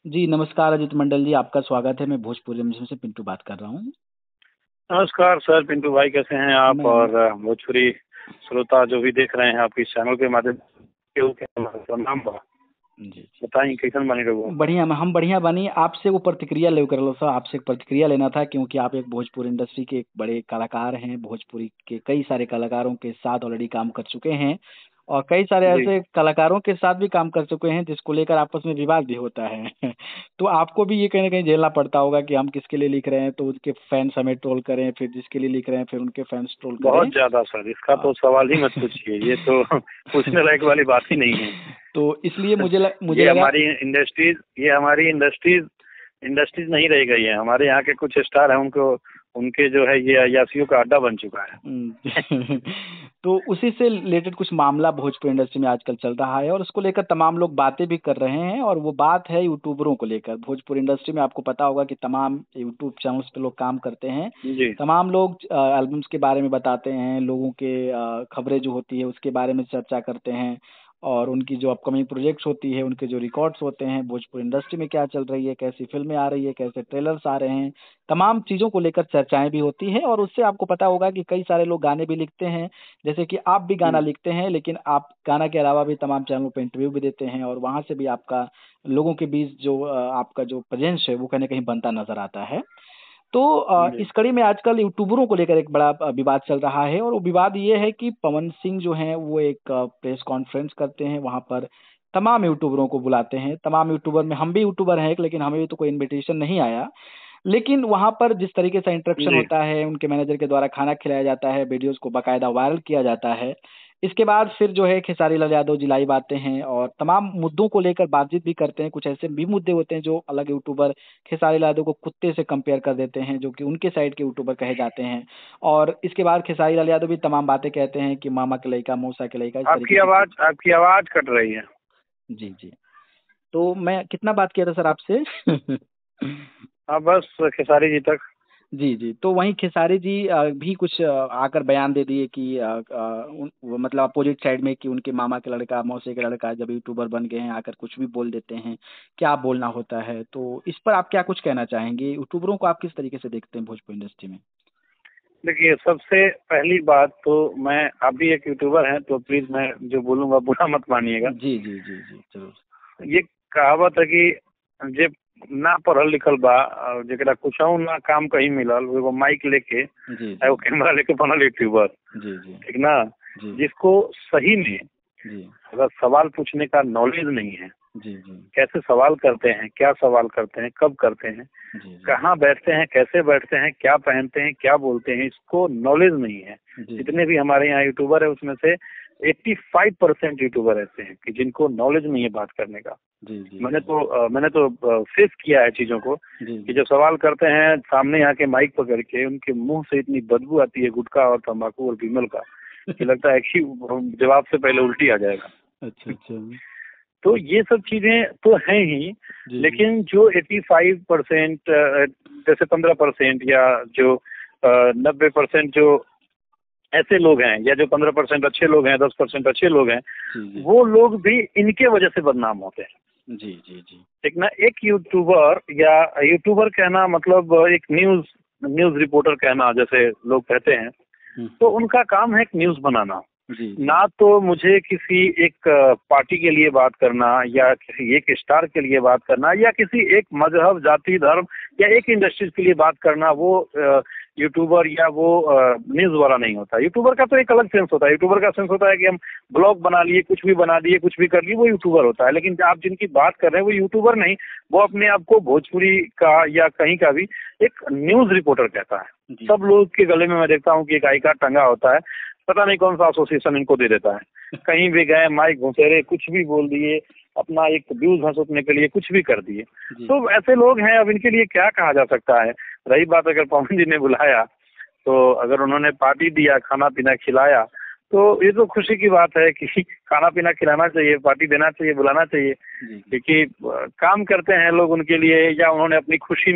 जी, नमस्कार अजित मंडल जी, आपका स्वागत है। मैं भोजपुरी में से पिंटू बात कर रहा हूँ। नमस्कार सर, पिंटू भाई कैसे हैं आप? मैं और भोजपुरी श्रोता जो भी देख रहे हैं आपके इस चैनल के माध्यम से नाम बा जी, बताइए कैसन बनी रहो। बढ़िया हम बढ़िया बनी। आपसे वो प्रतिक्रिया ले कर लो सर, आपसे एक प्रतिक्रिया लेना था क्योंकि आप एक भोजपुरी इंडस्ट्री के एक बड़े कलाकार हैं। भोजपुरी के कई सारे कलाकारों के साथ ऑलरेडी काम कर चुके हैं और कई सारे जी, ऐसे कलाकारों के साथ भी काम कर चुके हैं जिसको लेकर आपस में विवाद भी होता है। तो आपको भी ये कहीं ना कहीं झेलना पड़ता होगा कि हम किसके लिए लिख रहे हैं तो उसके फैंस हमें ट्रोल करें, फिर जिसके लिए लिख रहे हैं फिर उनके फैंस ट्रोल बहुत करें। ज्यादा सर, इसका तो सवाल ही मत पूछिए। ये तो पूछने लायक वाली बात ही नहीं है। तो इसलिए मुझे ये लगा। हमारी इंडस्ट्रीज ये हमारी इंडस्ट्रीज इंडस्ट्रीज नहीं रह गई है। हमारे यहाँ के कुछ स्टार हैं, उनको उनके जो है ये अय्यासियों का अड्डा बन चुका है। तो उसी से रिलेटेड कुछ मामला भोजपुरी इंडस्ट्री में आजकल चल रहा है और उसको लेकर तमाम लोग बातें भी कर रहे हैं और वो बात है यूट्यूबरों को लेकर। भोजपुरी इंडस्ट्री में आपको पता होगा कि तमाम यूट्यूब चैनल्स पे लोग काम करते हैं। जी तमाम लोग एल्बम्स के बारे में बताते हैं, लोगों के खबरें जो होती है उसके बारे में चर्चा करते हैं और उनकी जो अपकमिंग प्रोजेक्ट्स होती है, उनके जो रिकॉर्ड्स होते हैं, भोजपुरी इंडस्ट्री में क्या चल रही है, कैसी फिल्में आ रही है, कैसे ट्रेलर्स आ रहे हैं, तमाम चीज़ों को लेकर चर्चाएं भी होती हैं और उससे आपको पता होगा कि कई सारे लोग गाने भी लिखते हैं। जैसे कि आप भी गाना लिखते हैं, लेकिन आप गाना के अलावा भी तमाम चैनलों पे इंटरव्यू भी देते हैं और वहाँ से भी आपका लोगों के बीच जो आपका जो प्रेजेंस है वो कहीं ना कहीं बनता नजर आता है। तो जी इस कड़ी में आजकल यूट्यूबरों को लेकर एक बड़ा विवाद चल रहा है और वो विवाद ये है कि पवन सिंह जो हैं वो एक प्रेस कॉन्फ्रेंस करते हैं, वहां पर तमाम यूट्यूबरों को बुलाते हैं। तमाम यूट्यूबर में हम भी यूट्यूबर हैं एक, लेकिन हमें भी तो कोई इनविटेशन नहीं आया। लेकिन वहां पर जिस तरीके से इंटरेक्शन जी। होता है, उनके मैनेजर के द्वारा खाना खिलाया जाता है, वीडियोस को बाकायदा वायरल किया जाता है। इसके बाद फिर जो है खेसारी लाल यादव जी लाइव आते हैं और तमाम मुद्दों को लेकर बातचीत भी करते हैं। कुछ ऐसे भी मुद्दे होते हैं जो अलग यूट्यूबर खेसारी लाल यादव को कुत्ते से कंपेयर कर देते हैं, जो कि उनके साइड के यूट्यूबर कहे जाते हैं। और इसके बाद खेसारी लाल यादव भी तमाम बातें कहते हैं कि मामा के लइका, मौसा के लइका, इस तरीके की चीज। आपकी आवाज कट रही है। जी जी। तो मैं कितना बात किया था सर आपसे? हाँ बस खेसारी जी तक। जी जी। तो वहीं खेसारी जी भी कुछ आकर बयान दे दिए कि वो मतलब अपोजिट साइड में कि उनके मामा के लड़का, मौसी के लड़का जब यूट्यूबर बन गए हैं आकर कुछ भी बोल देते हैं, क्या बोलना होता है। तो इस पर आप क्या कुछ कहना चाहेंगे? यूट्यूबरों को आप किस तरीके से देखते हैं भोजपुरी इंडस्ट्री में? देखिए, सबसे पहली बात तो मैं, आप भी एक यूट्यूबर हैं तो प्लीज मैं जो बोलूंगा बुरा मत मानिएगा। जी जी जी जी जरूर। ये कहावत है कि जे ना पढ़ल लिखल बा और जेकरा कुछऊ ना काम कहीं मिलल, वो एगो माइक लेके जी एगो जी कैमरा लेके बनल यूट्यूबर। जी जी ठीक ना? जी जिसको सही में जी अगर सवाल पूछने का नॉलेज नहीं है, जी जी कैसे सवाल करते हैं, क्या सवाल करते हैं, कब करते हैं, जी जी कहाँ बैठते हैं, कैसे बैठते हैं, क्या पहनते हैं, क्या बोलते हैं, इसको नॉलेज नहीं है। जी जितने भी हमारे यहाँ यूट्यूबर है उसमें से 85% यूट्यूबर ऐसे हैं कि जिनको नॉलेज नहीं है बात करने का। जी जी मैंने तो फेस किया है चीजों को जी कि जब सवाल करते हैं सामने यहाँ के माइक पकड़ के, उनके मुंह से इतनी बदबू आती है गुटखा और तंबाकू और विमल का कि लगता है कि जवाब से पहले उल्टी आ जाएगा। अच्छा अच्छा। तो ये सब चीजें तो हैं ही, जी जी लेकिन जो 85% जैसे 15% या जो 90% जो ऐसे लोग हैं, या जो 15% अच्छे लोग हैं, 10% अच्छे लोग हैं, जी जी वो लोग भी इनके वजह से बदनाम होते हैं। जी जी जी ठीक ना? एक यूट्यूबर, या यूट्यूबर कहना मतलब एक न्यूज न्यूज रिपोर्टर कहना जैसे लोग कहते हैं, तो हम्म। उनका काम है एक न्यूज बनाना। जी जी ना तो मुझे किसी एक पार्टी के लिए बात करना, या किसी एक स्टार के लिए बात करना, या किसी एक मजहब, जाति, धर्म, या एक इंडस्ट्रीज के लिए बात करना, वो यूट्यूबर या वो न्यूज वाला नहीं होता। यूट्यूबर का तो एक अलग सेंस होता है। यूट्यूबर का सेंस होता है कि हम ब्लॉग बना लिए, कुछ भी बना दिए, कुछ भी कर लिए, वो यूट्यूबर होता है। लेकिन आप जिनकी बात कर रहे हैं वो यूट्यूबर नहीं, वो अपने आप को भोजपुरी का या कहीं का भी एक न्यूज रिपोर्टर कहता है। जी सब लोग के गले में मैं देखता हूँ कि एक आई कार्ड टंगा होता है, पता नहीं कौन सा एसोसिएशन इनको दे देता है। कहीं भी गए माइक घुसेरे, कुछ भी बोल दिए, अपना एक व्यूज हंसने के लिए कुछ भी कर दिए। जी तो ऐसे लोग हैं, अब इनके लिए क्या कहा जा सकता है। रही बात अगर पवन जी ने बुलाया, तो अगर उन्होंने पार्टी दिया, खाना पीना खिलाया, तो ये तो खुशी की बात है कि खाना पीना खिलाना चाहिए, पार्टी देना चाहिए, बुलाना चाहिए। जी जी क्योंकि काम करते हैं लोग उनके लिए, या उन्होंने अपनी खुशी में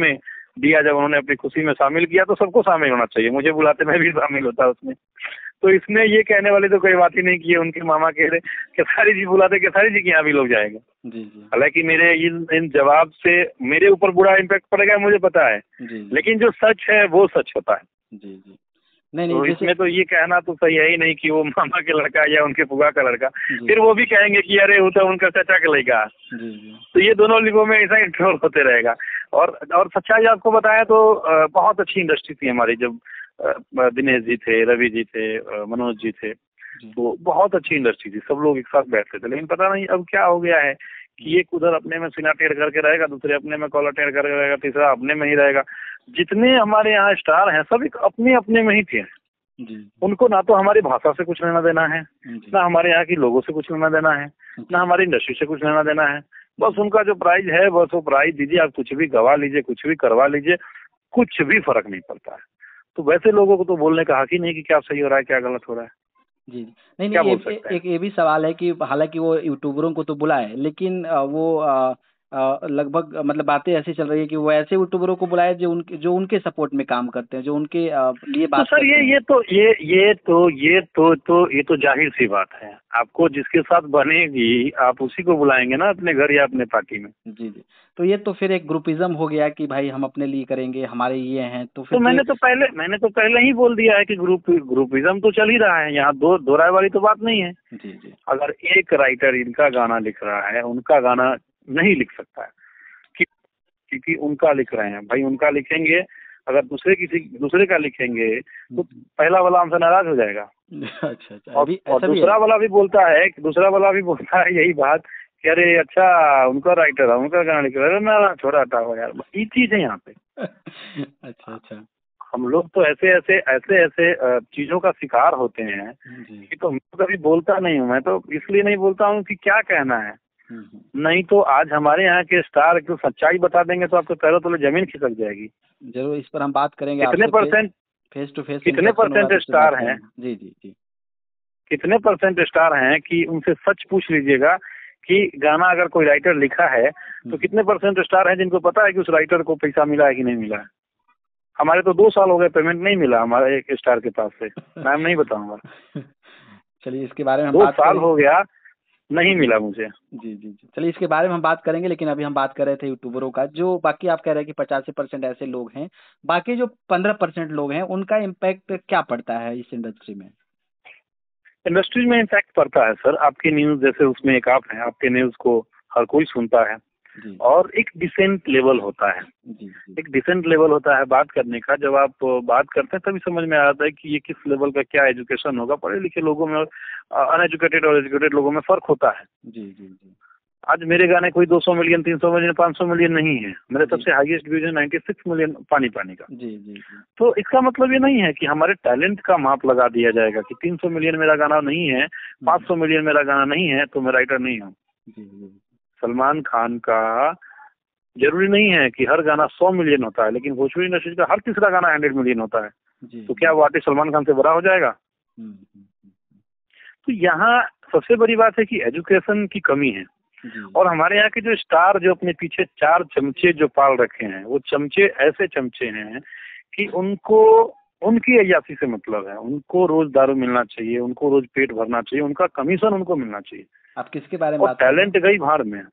दिया, जब उन्होंने अपनी खुशी में शामिल किया तो सबको शामिल होना चाहिए, मुझे बुलाते मैं भी शामिल होता उसमें। तो इसमें ये कहने वाली तो कोई बात ही नहीं की है। उनके मामा कह रहे खेसारी जी बुलाते, खेसारी जी के यहाँ भी लोग जाएंगे। जी जी हालांकि मेरे इन जवाब से मेरे ऊपर बुरा इम्पैक्ट पड़ेगा मुझे पता है, जी लेकिन जो सच है वो सच होता है। जी जी। नहीं नहीं, तो जैसे इसमें तो ये कहना तो सही है ही नहीं कि वो मामा के लड़का या उनके फुआ का लड़का, जी फिर वो भी कहेंगे कि अरे वो तो उनका चाचा का लड़का। जी जी तो ये दोनों लिगों में ऐसा इंट्रोल होते रहेगा। और सच्चाई आपको बताया तो बहुत अच्छी इंडस्ट्री थी हमारी, जब दिनेश जी थे, रवि जी थे, मनोज जी थे, जी तो बहुत अच्छी इंडस्ट्री थी, सब लोग एक साथ बैठते थे। लेकिन पता नहीं अब क्या हो गया है कि एक उधर अपने में सीना टेढ़ करके रहेगा, दूसरे अपने में कॉलर टेढ़ करके रहेगा, तीसरा अपने में ही रहेगा। जितने हमारे यहाँ स्टार हैं सब एक अपने अपने में ही थे। जी उनको ना तो हमारी भाषा से कुछ लेना देना है, जी ना हमारे यहाँ की लोगों से कुछ लेना देना है, ना हमारी इंडस्ट्री से कुछ लेना देना है। बस उनका जो प्राइस है बस वो प्राइस दीजिए, आप कुछ भी गवा लीजिए, कुछ भी करवा लीजिए, कुछ भी फर्क नहीं पड़ता है। तो वैसे लोगों को तो बोलने का हक ही नहीं कि क्या सही हो रहा है क्या गलत हो रहा है। जी जी। नहीं क्या नहीं, बोल एक सकते हैं। एक ये भी सवाल है कि हालांकि वो यूट्यूबरों को तो बुलाए, लेकिन वो लगभग मतलब बातें ऐसी चल रही है कि वो ऐसे यूट्यूबरों को बुलाए जो उनके सपोर्ट में काम करते हैं, जो उनके लिए तो बात सर करते हैं। ये तो जाहिर सी बात है, आपको जिसके साथ बनेगी आप उसी को बुलाएंगे ना अपने घर या अपने पार्टी में। जी जी। तो ये तो फिर एक ग्रुपिज्म हो गया कि भाई हम अपने लिए करेंगे, हमारे ये हैं, तो तो फिर तो मैंने तो पहले ही बोल दिया है कि ग्रुपिज्म तो चल ही रहा है, यहाँ दो राय वाली तो बात नहीं है। जी जी अगर एक राइटर इनका गाना लिख रहा है, उनका गाना नहीं लिख सकता है क्योंकि उनका लिख रहे हैं, भाई उनका लिखेंगे। अगर दूसरे का लिखेंगे तो पहला वाला हमसे नाराज हो जाएगा। अच्छा अच्छा, और अभी और ऐसा भी है। दूसरा वाला भी बोलता है यही बात कि अरे अच्छा उनका राइटर है, उनका गाना लिख रहा है, ना छोड़ा हटाओ यार, ये चीज है यहाँ पे। अच्छा अच्छा। हम लोग तो ऐसे चीजों का शिकार होते हैं जी। कि तो मैं कभी बोलता नहीं हूँ। मैं तो इसलिए नहीं बोलता हूँ कि क्या कहना है, नहीं तो आज हमारे यहाँ के स्टार को सच्चाई बता देंगे तो आपके पैरों तले जमीन खिसक जाएगी। जरूर इस पर हम बात करेंगे कितने आपसे। परसेंट फेस टू फेस कितने इंटरेक्शन होगा परसेंट तो फिर बात स्टार हैं, करेंगे। जी जी जी कितने परसेंट स्टार हैं कि उनसे सच पूछ लीजिएगा कि गाना अगर कोई राइटर लिखा है तो कितने परसेंट स्टार हैं जिनको पता है कि उस राइटर को पैसा मिला है कि नहीं मिला है। हमारे तो 2 साल हो गए पेमेंट नहीं मिला हमारे एक स्टार के पास से, नाम नहीं बताऊंगा। चलिए इसके बारे में हम 2 बात साल करेंगे। हो गया नहीं मिला मुझे। जी जी जी, चलिए इसके बारे में हम बात करेंगे, लेकिन अभी हम बात कर रहे थे यूट्यूबरों का। जो बाकी आप कह रहे हैं कि 85% ऐसे लोग हैं, बाकी जो 15% लोग हैं उनका इम्पैक्ट क्या पड़ता है इस इंडस्ट्री में? इंडस्ट्री में इम्पैक्ट पड़ता है सर, आपकी न्यूज जैसे उसमें एक आप हैं, आपके न्यूज को हर कोई सुनता है जी और एक डिसेंट लेवल होता है। जी जी एक डिसेंट लेवल होता है बात करने का। जब आप बात करते हैं तभी समझ में आता है कि ये किस लेवल का क्या एजुकेशन होगा। पढ़े लिखे लोगों में और अनएजुकेटेड और एजुकेटेड लोगों में फर्क होता है। जी जी जी आज मेरे गाने कोई 200 मिलियन, 300 मिलियन, 500 मिलियन नहीं है। मेरा जी सबसे हाईएस्ट व्यूज है 96 मिलियन पानी पानी का। जी जी जी तो इसका मतलब ये नहीं है कि हमारे टैलेंट का माप लगा दिया जाएगा कि 300 मिलियन मेरा गाना नहीं है, 500 मिलियन मेरा गाना नहीं है तो मैं राइटर नहीं हूँ। जी जी सलमान खान का जरूरी नहीं है कि हर गाना 100 मिलियन होता है, लेकिन भोजपुरी इंडस्ट्री का हर तीसरा गाना 100 मिलियन होता है। जी तो क्या वो आर्टिस्ट सलमान खान से बड़ा हो जाएगा? हम्म, हम्म, हम्म, तो यहाँ सबसे बड़ी बात है कि एजुकेशन की कमी है। जी और हमारे यहाँ के जो स्टार जो अपने पीछे 4 चमचे जो पाल रखे हैं, वो चमचे ऐसे चमचे हैं कि उनको उनकी अय्यासी से मतलब है। उनको रोज दारू मिलना चाहिए, उनको रोज पेट भरना चाहिए, उनका कमीशन उनको मिलना चाहिए। आप किसके बारे में और बात कर रहे हैं? टैलेंट गई भाड़ में।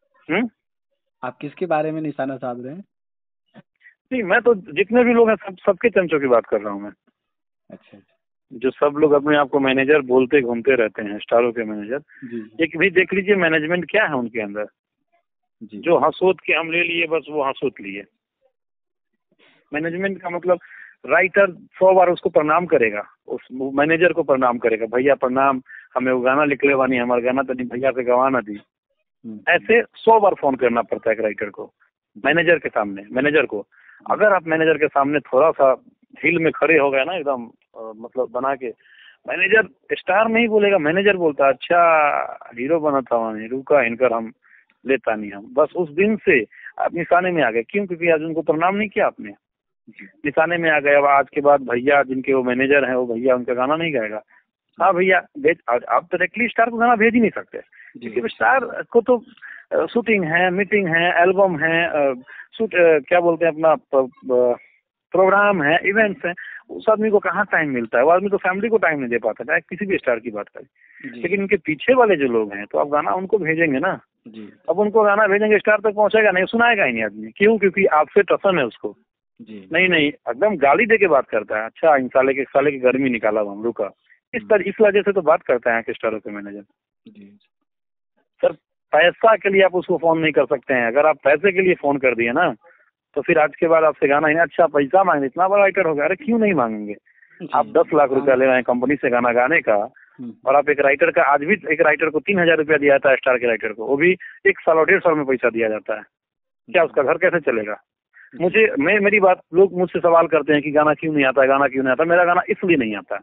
आप किसके बारे में निशाना साध रहे हैं? नहीं, मैं तो जितने भी लोग हैं सबके चमचों की बात कर रहा हूँ मैं। अच्छा अच्छा। जो सब लोग अपने आप को मैनेजर बोलते घूमते रहते हैं, स्टारों के मैनेजर। जी एक भी देख लीजिए मैनेजमेंट क्या है उनके अंदर। जी जो हंसोत के हम ले लिए बस वो हंसोत लिए। मैनेजमेंट का मतलब राइटर 100 बार उसको प्रणाम करेगा, उस मैनेजर को प्रणाम करेगा, भैया प्रणाम, हमें वो गाना लिख ले वानी, हमारा गाना तो नहीं भैया से गवा ना दी। ऐसे 100 बार फोन करना पड़ता है एक राइटर को मैनेजर के सामने। मैनेजर को अगर आप मैनेजर के सामने थोड़ा सा हिल में खड़े हो गए ना एकदम मतलब बना के, मैनेजर स्टार नहीं बोलेगा, मैनेजर बोलता अच्छा हीरो बना था वहाँ, हीरो का इनकर हम लेता नहीं हम। बस उस दिन से आप निशाने में आ गए। क्यों? क्योंकि आज उनको प्रणाम नहीं किया आपने, निशाने में आ गए। अब आज के बाद भैया जिनके वो मैनेजर हैं वो भैया उनका गाना नहीं गाएगा। हाँ भैया भेज, आप डायरेक्टली स्टार को गाना भेज ही नहीं सकते क्योंकि स्टार को तो शूटिंग है, मीटिंग है, एल्बम है, क्या बोलते हैं अपना प्रोग्राम है, इवेंट्स हैं। उस आदमी को कहाँ टाइम मिलता है? वो आदमी तो फैमिली को टाइम नहीं दे पाता, चाहे किसी भी स्टार की बात करें। लेकिन इनके पीछे वाले जो लोग हैं, तो आप गाना उनको भेजेंगे ना। जी अब उनको गाना भेजेंगे, स्टार तक पहुंचेगा नहीं, सुनाएगा ही नहीं आदमी। क्यों? क्योंकि आपसे टसन है उसको। जी नहीं नहीं, एकदम गाली दे के बात करता है। अच्छा, इन साले की गर्मी निकाला हम रुका, इस वजह से तो बात करते हैं कि स्टारों के मैनेजर। जी सर, पैसा के लिए आप उसको फोन नहीं कर सकते हैं। अगर आप पैसे के लिए फोन कर दिए ना, तो फिर आज के बाद आपसे गाना ही नहीं। अच्छा, पैसा मांगे, इतना बड़ा राइटर हो गया, अरे क्यों नहीं मांगेंगे? आप 10 लाख रुपया ले रहे हैं कंपनी से गाना गाने का, और आप एक राइटर का, आज भी एक राइटर को 3,000 रुपया दिया जाता है, स्टार के राइटर को, वो भी 1 साल और 1.5 साल में पैसा दिया जाता है। क्या उसका घर कैसे चलेगा? मेरी बात, लोग मुझसे सवाल करते हैं कि गाना क्यों नहीं आता, गाना क्यों नहीं आता। मेरा गाना इसलिए नहीं आता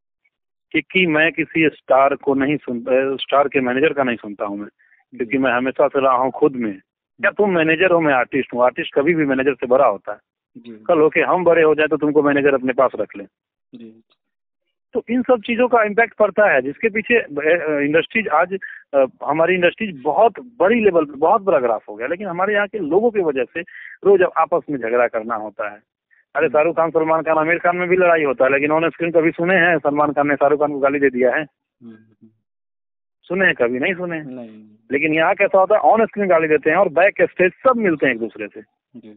कि मैं किसी स्टार को नहीं सुनता, स्टार के मैनेजर का नहीं सुनता हूँ मैं, क्योंकि मैं हमेशा से रहा हूँ खुद में। क्या तुम मैनेजर हो, मैं आर्टिस्ट हूँ। आर्टिस्ट कभी भी मैनेजर से बड़ा होता है। कल होके हम बड़े हो जाए तो तुमको मैनेजर अपने पास रख ले। तो इन सब चीजों का इम्पैक्ट पड़ता है, जिसके पीछे इंडस्ट्रीज आज, हमारी इंडस्ट्रीज बहुत बड़ी लेवल पे बहुत बड़ा ग्राफ हो गया। लेकिन हमारे यहाँ के लोगों की वजह से रोज आपस में झगड़ा करना होता है। अरे शाहरुख खान, सलमान खान, आमिर खान में भी लड़ाई होता है, लेकिन ऑन स्क्रीन कभी सुने हैं सलमान खान ने शाहरुख खान को गाली दे दिया है? सुने हैं? कभी नहीं सुने। लेकिन यहाँ कैसा होता है, ऑन स्क्रीन गाली देते हैं और बैक स्टेज सब मिलते हैं एक दूसरे से।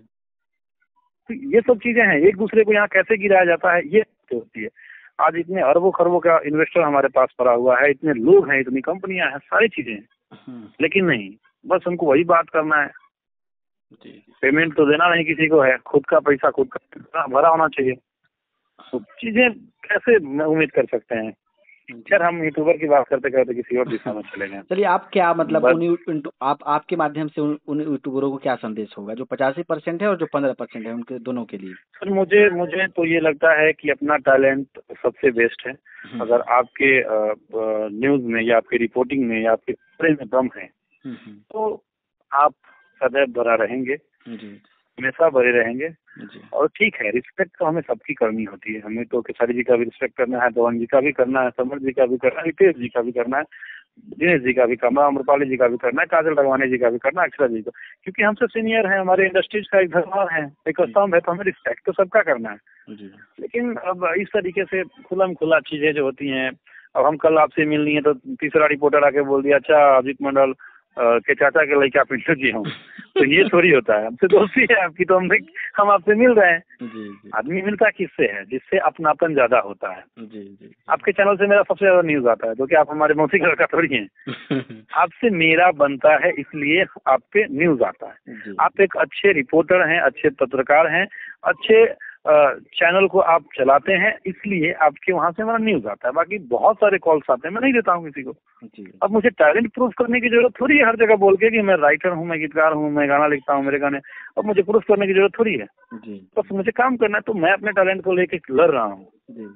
तो ये सब चीजें हैं, एक दूसरे को यहाँ कैसे गिराया जाता है, ये होती है। आज इतने अरबों खरबों का इन्वेस्टर हमारे पास पड़ा हुआ है, इतने लोग हैं, इतनी कंपनियां हैं, सारी चीजें हैं, लेकिन नहीं, बस उनको वही बात करना है। पेमेंट तो देना नहीं किसी को है, खुद का पैसा खुद का भरा होना चाहिए। तो चीजें कैसे उम्मीद कर सकते हैं? खैर, हम यूट्यूबर की बात करते करते किसी और दिशा में चले गए। चलिए, आप क्या मतलब आपके माध्यम से उन यूट्यूबरों को क्या संदेश होगा जो 85% है और जो 15% है, उनके दोनों के लिए? सर, मुझे तो ये लगता है कि अपना टैलेंट सबसे बेस्ट है। अगर आपके न्यूज में या आपकी रिपोर्टिंग में या आपके कपड़े में दम है, तो आप सदैव बना रहेंगे, हमेशा बने रहेंगे। और ठीक है, रिस्पेक्ट तो हमें सबकी करनी होती है। हमें तो खेसारी जी का भी रिस्पेक्ट करना है, पवन जी का भी करना है, समर जी का भी करना है, रितेश जी का भी करना है, दिनेश जी का भी करना है, अम्रपाली जी का भी करना है, काजल राघवानी जी का भी करना है, अक्षरा जी का, क्योंकि हमसे सीनियर है, हमारे इंडस्ट्रीज का एक धरोहर है, एक स्तंभ है, तो हमें रिस्पेक्ट तो सबका करना है। लेकिन अब इस तरीके से खुलम खुला चीजें जो होती हैं, अब हम कल आपसे मिलनी है तो तीसरा रिपोर्टर आके बोल दिया, अच्छा अजीत मंडल के चाचा के लड़का पिंटू जी हूँ, तो ये थोड़ी होता है। हमसे दोस्ती है आपकी, तो हम आपसे मिल रहे हैं। आदमी मिलता किससे है? जिससे अपनापन ज्यादा होता है। आपके चैनल से मेरा सबसे ज्यादा न्यूज आता है, तो क्या आप हमारे मौसी घर का थोड़ी हैं? आपसे मेरा बनता है, इसलिए आप पे न्यूज आता है। आप एक अच्छे रिपोर्टर हैं, अच्छे पत्रकार हैं, अच्छे चैनल को आप चलाते हैं, इसलिए आपके वहां से हमारा न्यूज आता है। बाकी बहुत सारे कॉल्स आते हैं, मैं नहीं देता हूँ किसी को। अब मुझे टैलेंट प्रूफ करने की जरूरत थोड़ी है हर जगह बोल के कि मैं राइटर हूँ, मैं गीतकार हूँ, मैं गाना लिखता हूँ, मेरे गाने। अब मुझे प्रूफ करने की जरूरत थोड़ी है, बस मुझे काम करना है। तो मैं अपने टैलेंट को लेके लड़ रहा हूँ।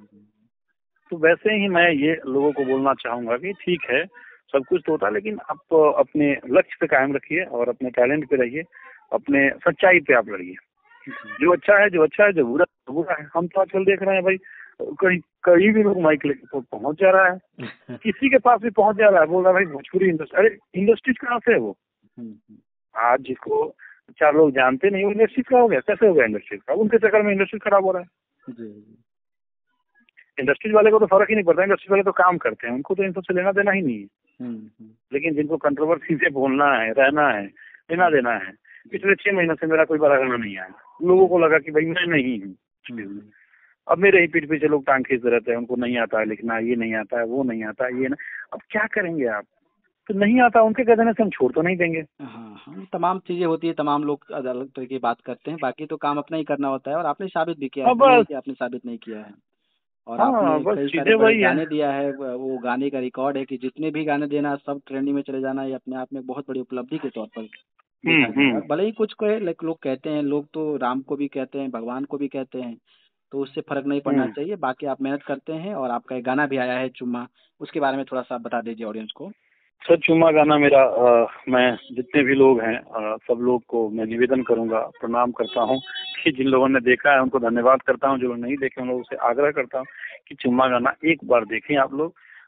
तो वैसे ही मैं ये लोगों को बोलना चाहूंगा कि ठीक है, सब कुछ तो होता है, लेकिन आप अपने लक्ष्य पे कायम रखिए और अपने टैलेंट पे रहिए, अपने सच्चाई पे आप लड़िए। जो अच्छा है, जो बुरा बुरा है। हम तो आजकल देख रहे हैं भाई, कहीं भी लोग माइक लेके पहुंच जा रहा है, किसी के पास भी पहुंच जा रहा है, बोल रहा है भाई भोजपुरी इंडस्ट्री। अरे इंडस्ट्रीज कहाँ से है वो? आज जिसको 4 लोग जानते नहीं, वो इंडस्ट्रीज का हो गया? कैसे हो गया इंडस्ट्रीज का? उनके चक्कर में इंडस्ट्री खराब हो रहा है। इंडस्ट्रीज वाले को तो फर्क ही नहीं पड़ता, इंडस्ट्रीज वाले तो काम करते हैं, उनको तो इन सबसे लेना देना ही नहीं है। लेकिन जिनको कंट्रोवर्सी से बोलना है, रहना है, लेना देना है, पिछले 6 महीनों से मेरा कोई बड़ा गाना नहीं आया। लोगों को लगा कि भाई मैं नहीं हूँ। अब मेरे ही पीठ पीछे लोग टांग खींचते रहते हैं, उनको नहीं आता है लिखना, ये नहीं आता है, वो नहीं आता है, ये ना। अब क्या करेंगे आप? तो नहीं आता, उनके कह देने से हम छोड़ तो नहीं देंगे। हाँ, तमाम चीजें होती है, तमाम लोग अलग तरह की बात करते हैं। बाकी तो काम अपना ही करना होता है, और आपने साबित भी किया है कि आपने साबित नहीं किया है। और आपने कई सारे बड़े गाने दिया है, वो गाने का रिकॉर्ड है कि जितने भी गाने देना सब ट्रेंडिंग में चले जाना, ये अपने आप में बहुत बड़ी उपलब्धि के तौर पर देखा जाए। और भले ही कुछ को लोग कहते हैं, लोग तो राम को भी कहते हैं, भगवान को भी कहते हैं, तो उससे फर्क नहीं पड़ना चाहिए। बाकी आप मेहनत करते हैं, और आपका एक गाना भी आया है चुम्मा, उसके बारे में थोड़ा सा बता दीजिए ऑडियंस को। सर, चुम्मा गाना मेरा, मैं जितने भी लोग हैं सब लोग को मैं निवेदन करूंगा, प्रणाम करता हूं कि जिन लोगों ने देखा है उनको धन्यवाद करता हूं, जो लोग नहीं देखे उन लोगों से आग्रह करता हूं कि चुम्मा गाना एक बार देखें आप लोग।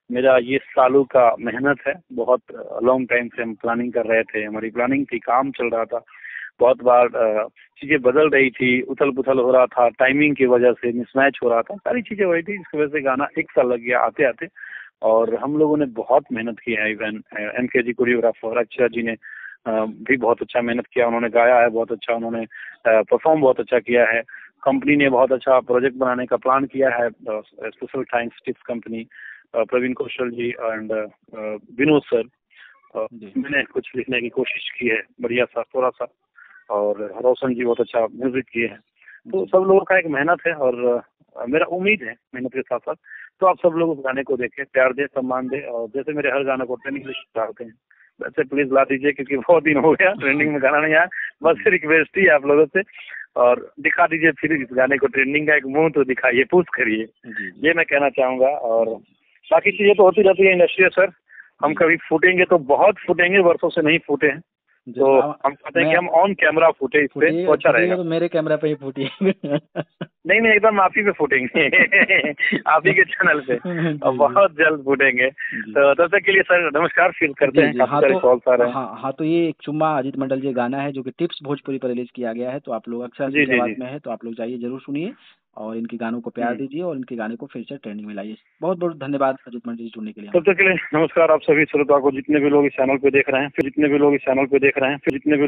मेरा ये सालों का मेहनत है। बहुत लॉन्ग टाइम से हम प्लानिंग कर रहे थे, हमारी प्लानिंग थी, काम चल रहा था। बहुत बार चीजें बदल रही थी, उथल पुथल हो रहा था, टाइमिंग की वजह से मिसमैच हो रहा था, सारी चीजें हो रही थी, जिसकी वजह से गाना 1 साल लग गया आते आते। और हम लोगों ने बहुत मेहनत की है। Even MK ji choreographer, Akshara ji ने भी बहुत अच्छा मेहनत किया, उन्होंने गाया है बहुत अच्छा, उन्होंने परफॉर्म बहुत अच्छा किया है। कंपनी ने बहुत अच्छा प्रोजेक्ट बनाने का प्लान किया है, special thanks Tips company, Praveen Kaushal ji and Vinod sir. मैंने कुछ लिखने की कोशिश की है, बढ़िया सा थोड़ा सा, और रोशन जी बहुत अच्छा म्यूजिक किए हैं। तो सब लोगों का एक मेहनत है, और मेरा उम्मीद है मेहनत के साथ साथ तो आप सब लोग उस गाने को देखें, प्यार दे, सम्मान दे, और जैसे मेरे हर गाने को ट्रेंडिंग लिस्ट डालते हैं वैसे प्लीज ला दीजिए, क्योंकि बहुत दिन हो गया ट्रेंडिंग में गाना नहीं आया। बस रिक्वेस्ट ही है आप लोगों से, और दिखा दीजिए फिर इस गाने को ट्रेंडिंग का एक मुंह तो दिखाइए, पुश करिए, ये मैं कहना चाहूंगा। और बाकी चीजें तो होती रहती है इंडस्ट्री है सर, हम कभी फूटेंगे तो बहुत फूटेंगे, वर्षों से नहीं फूटे हैं, तो हम कहते हैं कि हम ऑन कैमरा फूटे इस पे तो अच्छा रहेगा। तो मेरे कैमरा पे ही फूटी नहीं नहीं, एकदम आप ही पे फूटेंगे आप ही के चैनल पे, और बहुत जल्द फूटेंगे। तो तब तक के लिए सर नमस्कार, फिर करते हैं, काफी सारे कॉल्स आ रहे हैं। हाँ तो ये एक चुम्मा अजीत मंडल जी गाना है जो कि टिप्स भोजपुरी पर रिलीज किया गया है, तो आप लोग अक्षर जी की जी आवाज जी। में है, तो आप लोग जाइए जरूर सुनिए और इनके गानों को प्यार दीजिए और इनके गाने को फिर से ट्रेंडिंग में लाइए। बहुत बहुत धन्यवाद अजीत मंडल जी जुड़ने के लिए। तब तक के लिए नमस्कार आप सभी श्रोता को, जितने भी लोग इस चैनल पे देख रहे हैं, फिर जितने भी लोग इस चैनल पे देख रहे हैं, फिर जितने भी